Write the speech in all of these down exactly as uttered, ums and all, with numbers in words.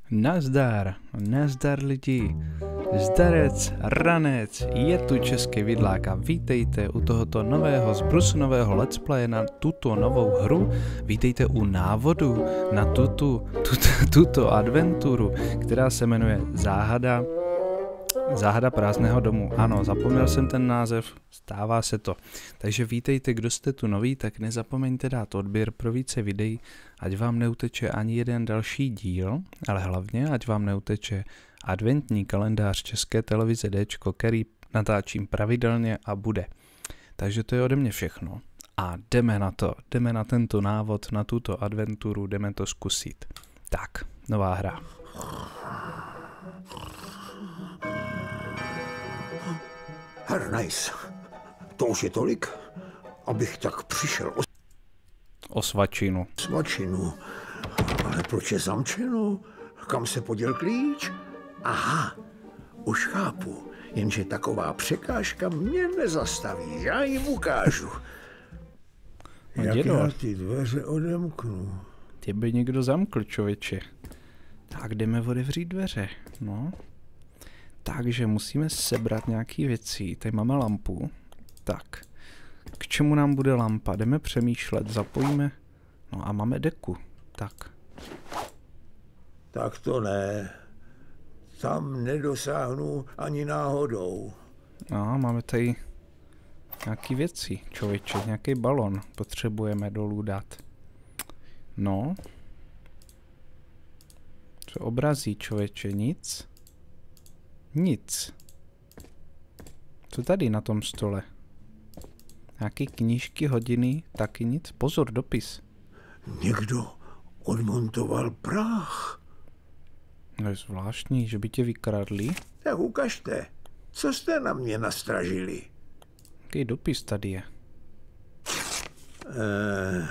Nazdar, nazdar lidi, zdarec, ranec, je tu Český vidlák a vítejte u tohoto nového zbrusunového let's play na tuto novou hru. Vítejte u návodu na tuto, tuto, tuto adventuru, která se jmenuje Záhada, Záhada prázdného domu. Ano, zapomněl jsem ten název, stává se to. Takže vítejte, kdo jste tu noví, tak nezapomeňte dát odběr pro více videí, ať vám neuteče ani jeden další díl, ale hlavně, ať vám neuteče adventní kalendář České televize Dčko, který natáčím pravidelně a bude. Takže to je ode mě všechno. A jdeme na to, jdeme na tento návod, na tuto adventuru, jdeme to zkusit. Tak, nová hra. Hernajs, to už je tolik, abych tak přišel o, O svačinu. svačinu. Ale proč je zamčeno? Kam se poděl klíč? Aha, už chápu, jenže taková překážka mě nezastaví, já jim ukážu. No, Jak dědo. já ty dveře odemknu? Tě by někdo zamkl, člověče. Tak jdeme otevřít dveře, no. Takže musíme sebrat nějaký věci. Tady máme lampu. Tak. K čemu nám bude lampa? Jdeme přemýšlet, zapojíme. No a máme deku. Tak. Tak to ne. Tam nedosáhnu ani náhodou. No, máme tady nějaký věci, člověče. Nějaký balon potřebujeme dolů dát. No. Co obrazí, člověče? Nic. Nic. Co tady na tom stole? Nějaké knížky, hodiny, taky nic. Pozor, dopis. Někdo odmontoval prach. No je zvláštní, že by tě vykradli. Tak ukažte, co jste na mě nastražili. Jaký dopis tady je? Eh,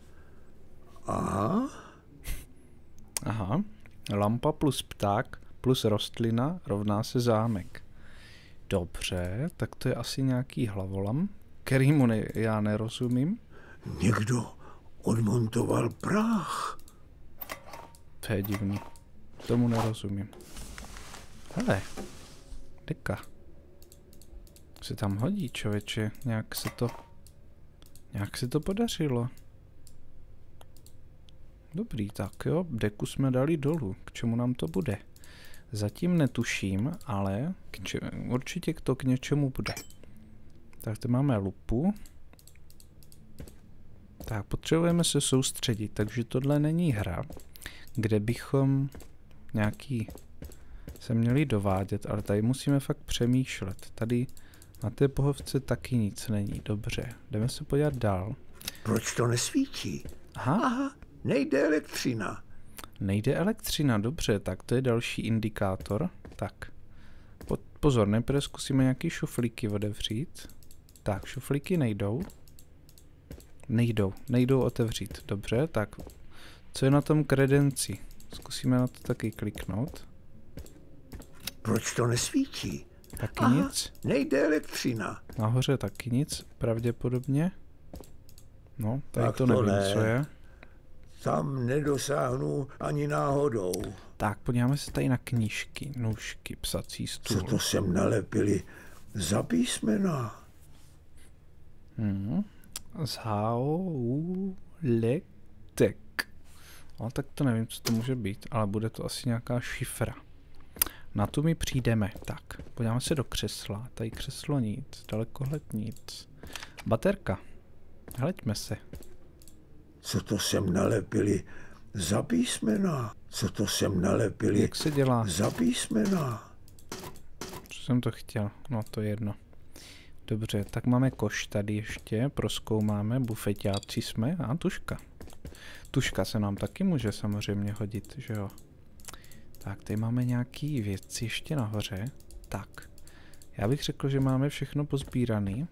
aha, Aha. Lampa plus pták plus rostlina rovná se zámek. Dobře, tak to je asi nějaký hlavolam, kterýmu ne, já nerozumím. někdo odmontoval prach. To je divný. Tomu nerozumím. Hele, deka. Se tam hodí, člověče. Nějak se to... Nějak se to podařilo. Dobrý, tak jo, deku jsme dali dolů. K čemu nám to bude? Zatím netuším, ale k če- určitě to k něčemu bude. Tak to máme lupu. Tak, potřebujeme se soustředit, takže tohle není hra, kde bychom nějaký se měli dovádět, ale tady musíme fakt přemýšlet. Tady na té pohovce taky nic není. Dobře, jdeme se podívat dál. Proč to nesvítí? Aha, Aha, nejde elektřina. nejde elektřina, dobře, tak to je další indikátor. Tak, po, pozor, nejprve zkusíme nějaký šuflíky otevřít. Tak, šuflíky nejdou. Nejdou, nejdou otevřít, dobře, tak co je na tom kredenci? Zkusíme na to taky kliknout. Proč to nesvítí? Taky Aha, nic. nejde elektřina. Nahoře taky nic, pravděpodobně. No, tady Tak to to nevím, ne. co je. Tam nedosáhnu ani náhodou. Tak, podíváme se tady na knížky, nůžky, psací stůl. Co to sem nalepili za písmena? Hmm. Zhauletek. No, tak to nevím, co to může být, ale bude to asi nějaká šifra. Na tu mi přijdeme. Tak, podíváme se do křesla. Tady křeslo nic, dalekohled nic. Baterka. Hleďme se. Co to sem nalepili za písmena? Co to sem nalepili Jak se dělá? za písmena? Co jsem to chtěl? No, to je jedno. Dobře, tak máme koš tady ještě, prozkoumáme, bufeťáci jsme a tuška. Tuška se nám taky může samozřejmě hodit, že jo. Tak, tady máme nějaký věci ještě nahoře. Tak, já bych řekl, že máme všechno pozbíraný.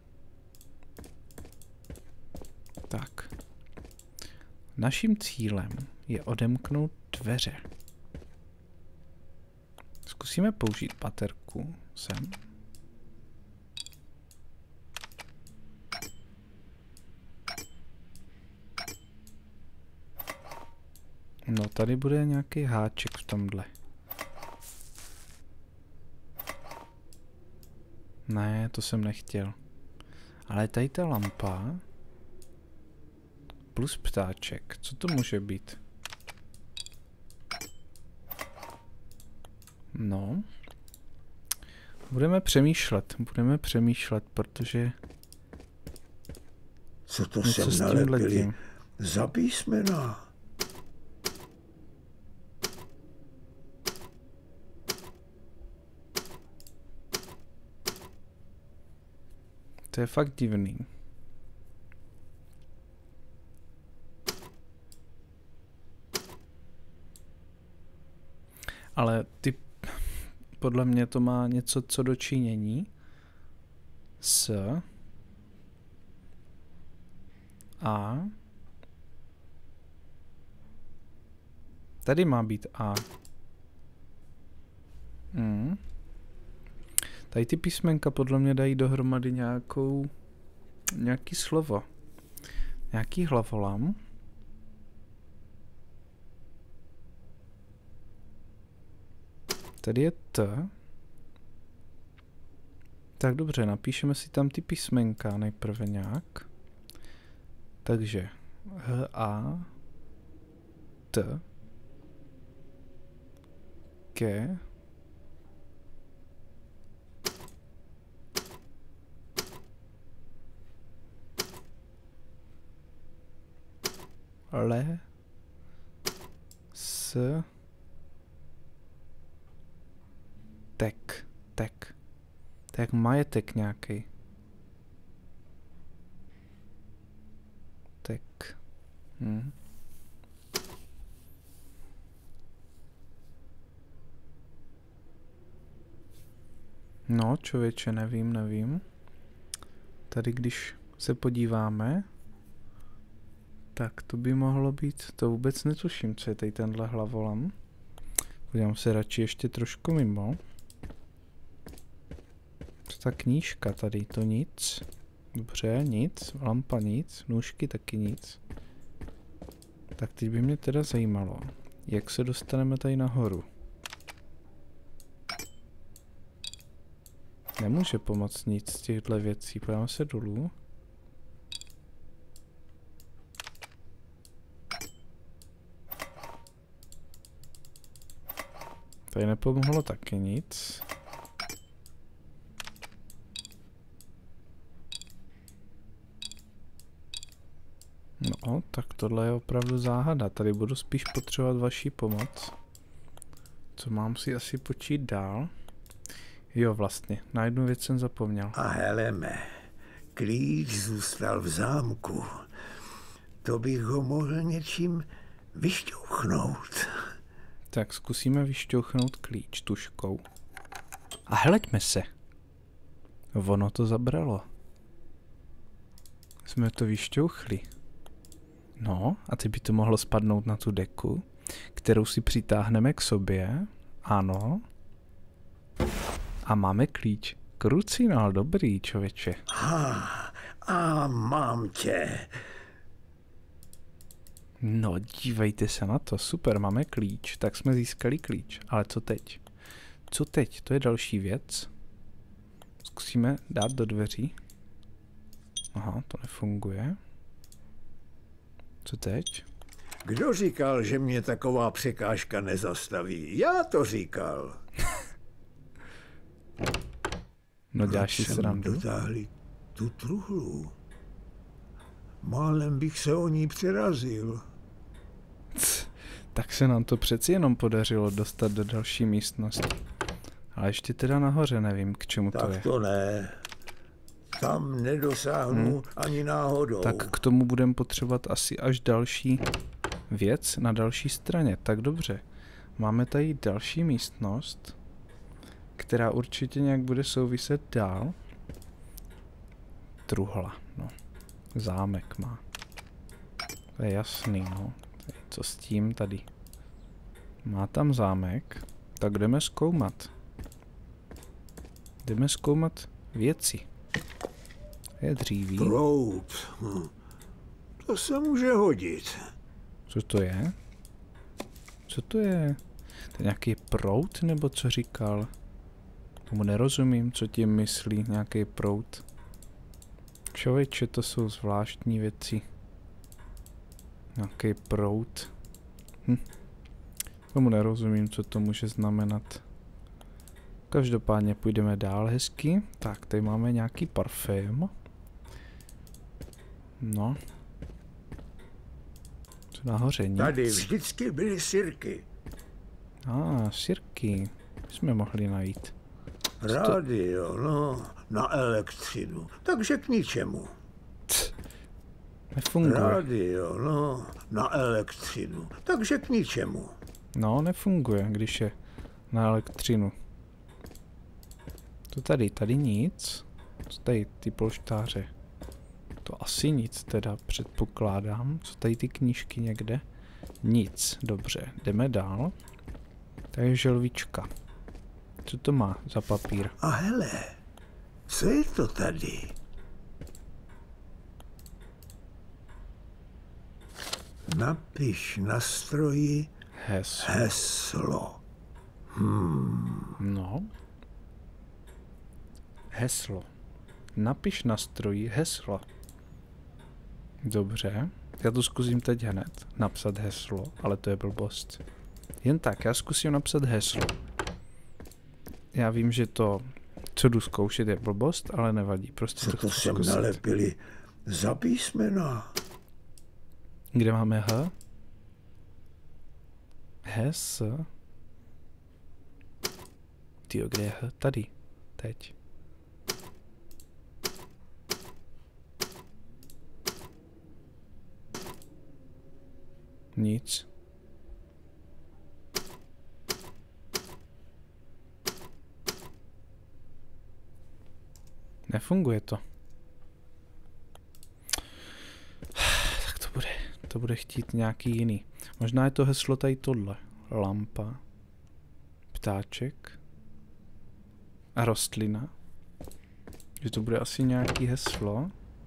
Tak. Naším cílem je odemknout dveře. Zkusíme použít baterku sem. No tady bude nějaký háček v tomhle. Ne, to jsem nechtěl. Ale tady ta lampa plus ptáček. Co to může být? No. Budeme přemýšlet. Budeme přemýšlet, protože... Co to sem nalepili za písmena? To je fakt divný. Ale ty, podle mě to má něco co do činění s A. Tady má být A. Hmm. Tady ty písmenka podle mě dají dohromady nějakou, nějaký slovo. Nějaký hlavolam. Tady je T. Tak dobře, napíšeme si tam ty písmenka nejprve nějak. Takže H, A, T, K, L, S, tek, tek. To je jak majetek nějaký. Tek. Hm. No, člověče, nevím, nevím. Tady, když se podíváme, tak to by mohlo být, to vůbec netuším, co je tady tenhle hlavolam. Podívám se radši ještě trošku mimo. Co ta knížka tady, to nic. Dobře, nic, lampa nic, nůžky taky nic. Tak teď by mě teda zajímalo, jak se dostaneme tady nahoru. Nemůže pomoct nic z těchto věcí, podíváme se dolů. Tady nepomohlo taky nic. No, tak tohle je opravdu záhada. Tady budu spíš potřebovat vaši pomoc. Co mám si asi počít dál? Jo, vlastně, na jednu věc jsem zapomněl. A heleme, klíč zůstal v zámku. To bych ho mohl něčím vyšťouchnout. Tak zkusíme vyšťouchnout klíč tužkou. A hleďme se. Ono to zabralo. Jsme to vyšťouchli. No, a teď by to mohlo spadnout na tu deku, kterou si přitáhneme k sobě. Ano. A máme klíč. Krucinál, dobrý, člověče. Ha, a mám tě. No, dívejte se na to, super, máme klíč, tak jsme získali klíč. Ale co teď? Co teď? To je další věc. Zkusíme dát do dveří. Aha, to nefunguje. Co teď? Kdo říkal, že mě taková překážka nezastaví? Já to říkal. No, děláš si srandu? Dotáhli tu truhlu. Málem bych se o ní přerazil. Tak se nám to přeci jenom podařilo dostat do další místnosti. Ale ještě teda nahoře nevím, k čemu tak to je. Tak to ne. Tam nedosáhnu hmm. ani náhodou. Tak k tomu budeme potřebovat asi až další věc na další straně. Tak dobře. Máme tady další místnost, která určitě nějak bude souviset dál. Truhla, no. Zámek má. To je jasný, no. Co s tím tady? Má tam zámek, tak jdeme zkoumat. Jdeme zkoumat věci. Je dříví. Proud. Hm. To se může hodit. Co to je? Co to je? To je nějaký proud, nebo co říkal? Tomu nerozumím, co tím myslí, nějaký proud. Člověče, to jsou zvláštní věci. Nějaký proud. Hm. Tomu nerozumím, co to může znamenat. Každopádně půjdeme dál hezky. Tak, tady máme nějaký parfém. No. Co nahoře? Nic. Tady vždycky byly sirky. A, ah, sirky. Jsme mohli najít. Rádio, no, na elektřinu. Takže k ničemu. Nefunguje. Rádio, no, na elektřinu. Takže k ničemu. No, nefunguje, když je na elektřinu. To tady, tady nic. Co tady ty polštáře? To asi nic teda, předpokládám. Co tady ty knížky někde? Nic, dobře, jdeme dál. Tady je želvička. Co to má za papír? A hele, co je to tady? Napiš na stroji Heslo. heslo. Hmm. No. Heslo. Napiš na stroji heslo. Dobře. Já to zkusím teď hned. Napsat heslo, ale to je blbost. Jen tak, já zkusím napsat heslo. Já vím, že to, co jdu zkoušet, je blbost, ale nevadí. Prostě Co to to chci sem zkusit. nalepili za písmena? Kde máme H? Hes. Tyjo, kde je H? Tady. Teď. Nic. Nefunguje to. Tak to bude, to bude chtít nějaký jiný. Možná je to heslo tady tohle. Lampa. Ptáček. A rostlina. Že to bude asi nějaký heslo.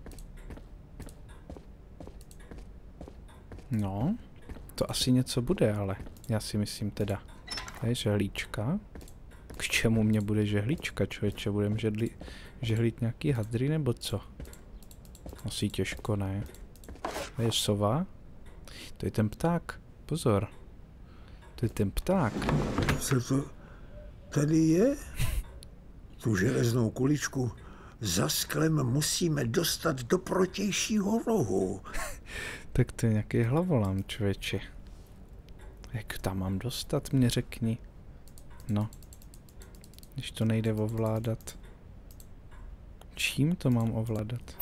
No. To asi něco bude, ale já si myslím teda. To je žehlíčka. K čemu mě bude žehlíčka, člověče? Budeme žedli, žehlit nějaký hadry nebo co? Asi těžko, ne? To je sova. To je ten pták. Pozor. To je ten pták. Co to tady je? Tu železnou kuličku za sklem musíme dostat do protějšího rohu. Tak to je nějaký hlavolám, člověče. Jak tam mám dostat, mě řekni. No. Když to nejde ovládat. Čím to mám ovládat?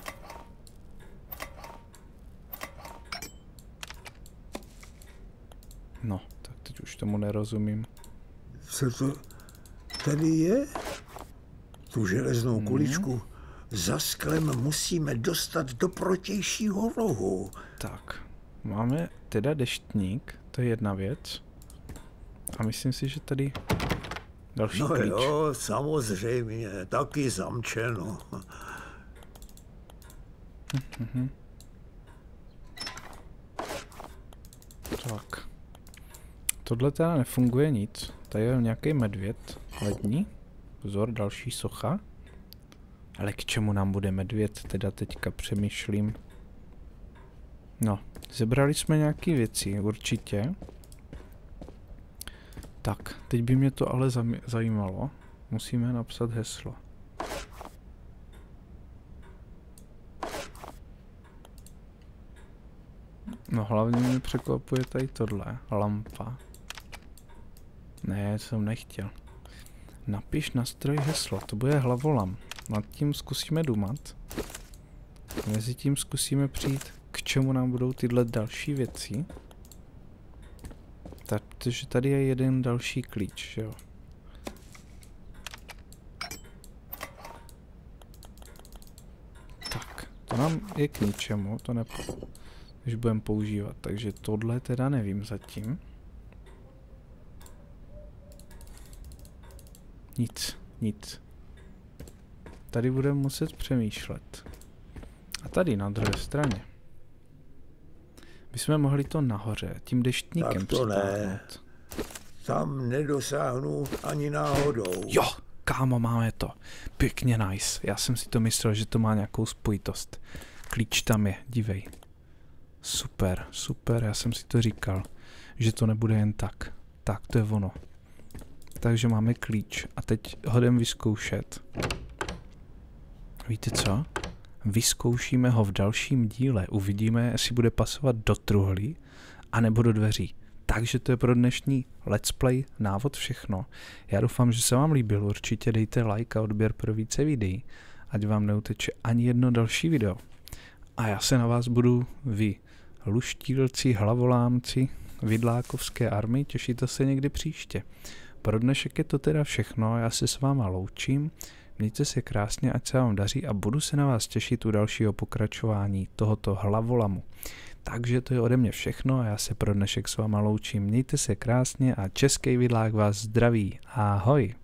No, tak teď už tomu nerozumím. Co to tady je? Tu železnou Hmm. kuličku za sklem musíme dostat do protějšího rohu. Tak, máme teda deštník, to je jedna věc. A myslím si, že tady další No klíč. jo, samozřejmě, taky zamčeno. Mhm. Tak. Tohle teda nefunguje nic. Tady je nějaký medvěd lední. Pozor, další socha. Ale k čemu nám bude medvěd, teda teďka přemýšlím. No, zebrali jsme nějaké věci, určitě. Tak, teď by mě to ale zajímalo. Musíme napsat heslo. No hlavně mě překvapuje tady tohle. Lampa. Ne, to jsem nechtěl. Napiš na stroj heslo, to bude hlavolam. Nad tím zkusíme dumat. Mezi tím zkusíme přijít, k čemu nám budou tyhle další věci. Tak, protože tady je jeden další klíč, jo. Tak, to nám je k ničemu, to ne, když budeme používat, takže tohle teda nevím zatím. Nic, nic. Tady budeme muset přemýšlet. A tady na druhé straně. My jsme mohli to nahoře, tím deštníkem Tak to ne. přitáhnout. Tam nedosáhnu ani náhodou. Jo, kámo, máme to. Pěkně nice. Já jsem si to myslel, že to má nějakou spojitost. Klíč tam je, dívej. Super, super, já jsem si to říkal, že to nebude jen tak. Tak, to je ono. Takže máme klíč a teď ho jdem vyzkoušet. Víte co? Vyzkoušíme ho v dalším díle. Uvidíme, jestli bude pasovat do truhlí anebo do dveří. Takže to je pro dnešní let's play návod všechno. Já doufám, že se vám líbil. Určitě dejte like a odběr pro více videí, ať vám neuteče ani jedno další video. A já se na vás budu vy, luštílci, hlavolámci, vidlákovské army, těšíte se někdy příště. Pro dnešek je to teda všechno, já se s váma loučím, mějte se krásně, ať se vám daří a budu se na vás těšit u dalšího pokračování tohoto hlavolamu. Takže to je ode mě všechno a já se pro dnešek s váma loučím, mějte se krásně a český vidlák vás zdraví, ahoj!